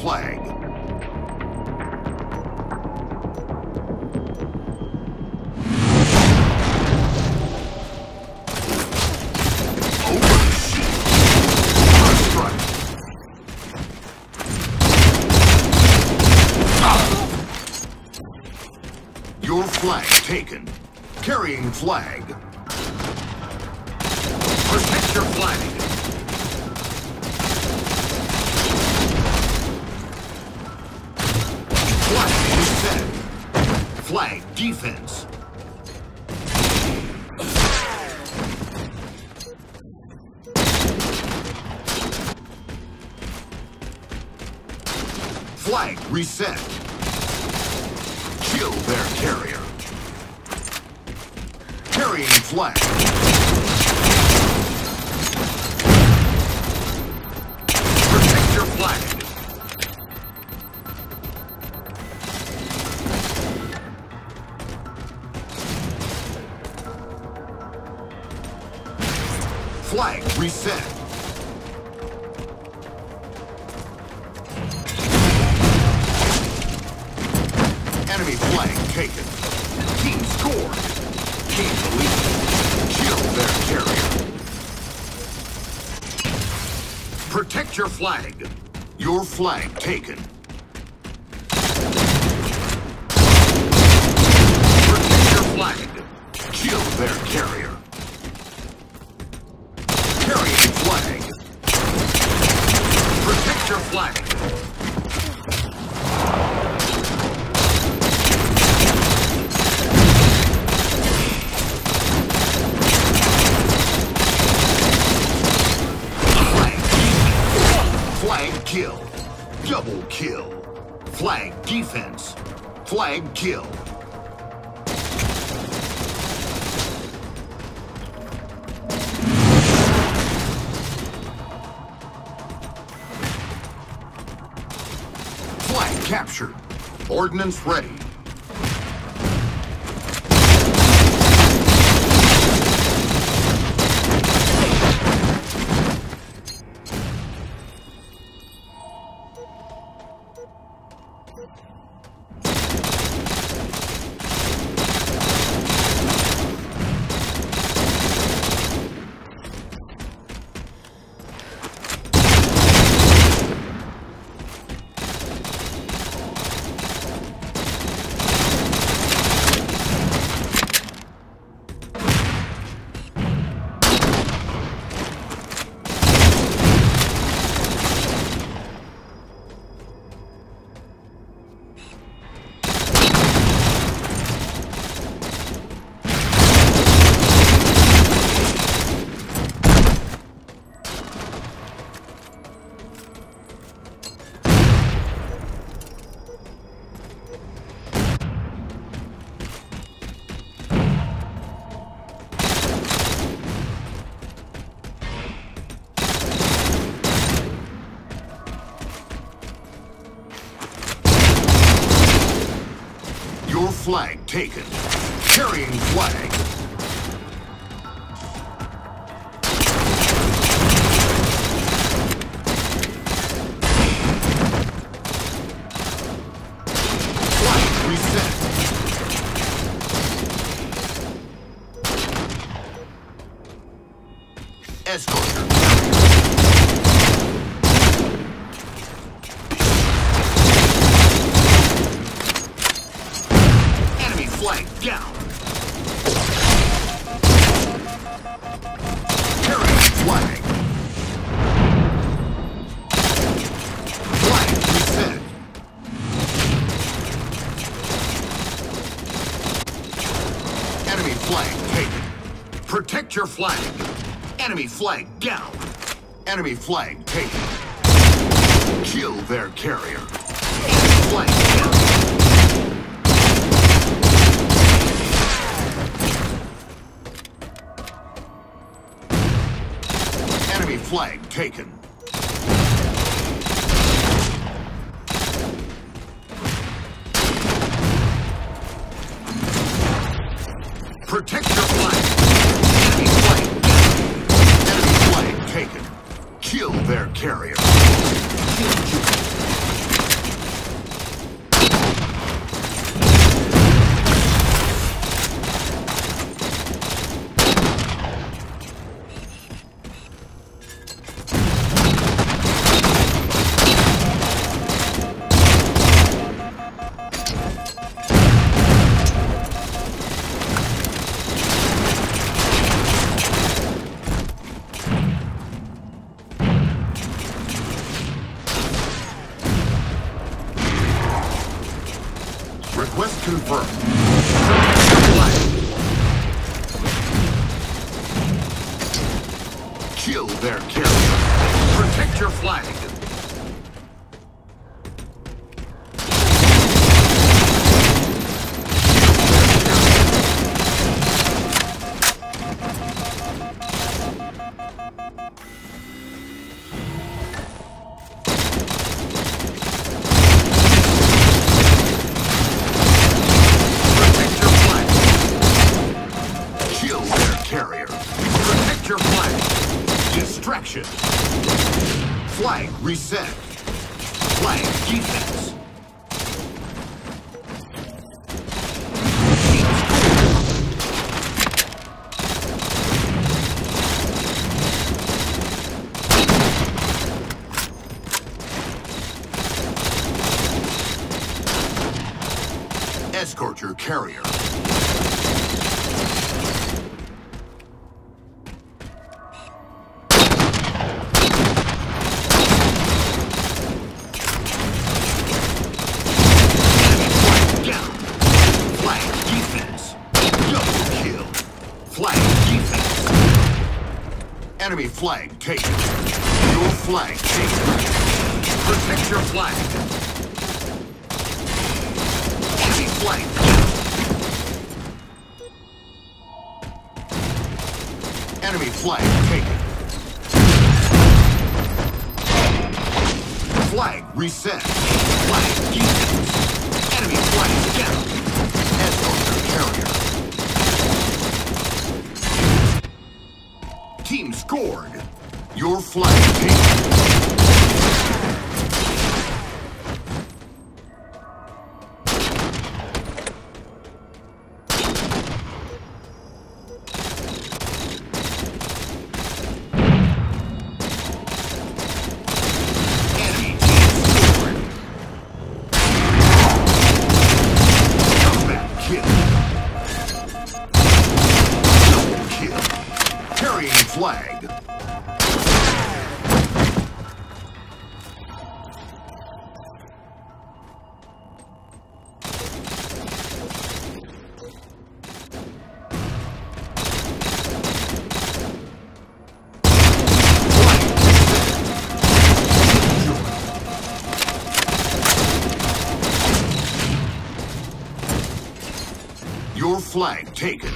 flag. Your flag taken. Carrying flag. Protect your flag. Flag is set. Flag defense. Flag reset. Kill their carrier. Carrying flag. Protect your flag. Flag reset. Enemy flag taken. Team scored. Team elite. Kill their carrier. Protect your flag. Your flag taken. Protect your flag. Kill their carrier. Carrying flag. Protect your flag. Flag kill. Double kill. Flag defense. Flag kill. Flag captured. Ordnance ready. Your flag taken. Carrying flag. Flag reset. Escorter. Flag down. Carrying flag. Flag reset. Enemy flag taken. Protect your flag. Enemy flag down. Enemy flag taken. Kill their carrier. Enemy flag down. Enemy flag taken. Protect your flag. Enemy flag. Enemy flag taken. Kill their carrier. confirmed. Protect your flag. Kill their carrier. Protect your flag. Distraction. Flag reset. Flag defense. Team score. Escort your carrier. Flag defense. Enemy flag taken. Your flag taken. Protect your flag. Enemy flag taken. Enemy flag taken. Flag reset. Flag defense. Enemy flag down. Escort your carrier. Team scored. Your flag taken. Enemy team scored. Comeback kill. Double kill. Carrying flag. Your flag taken.